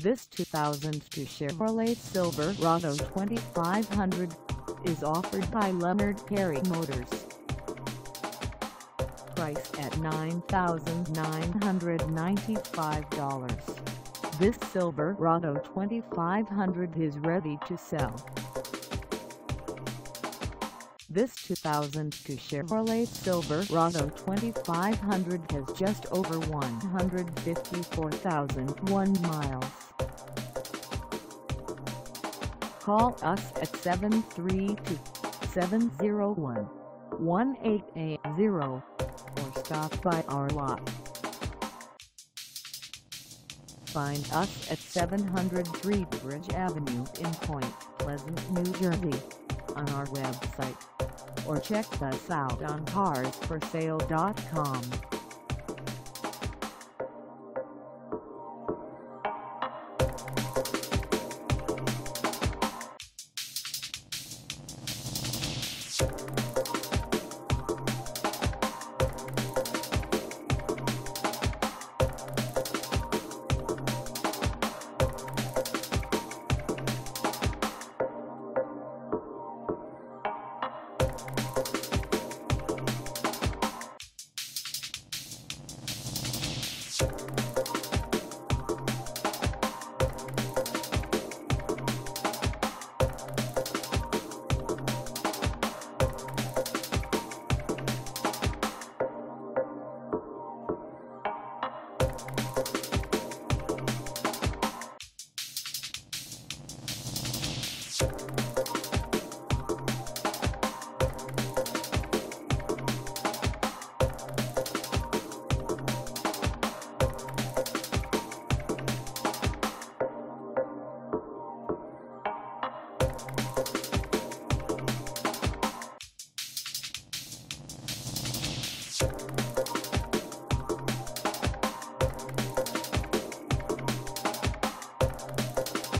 This 2002 Chevrolet Silverado 2500 is offered by Leonard Motors. Priced at $9,995, this Silverado 2500 is ready to sell. This 2002 Chevrolet Silverado 2500 has just over 154,001 miles. Call us at 732-701-1880 or stop by our lot. Find us at 703 Bridge Avenue in Point Pleasant, New Jersey, on our website, or check us out on carsforsale.com.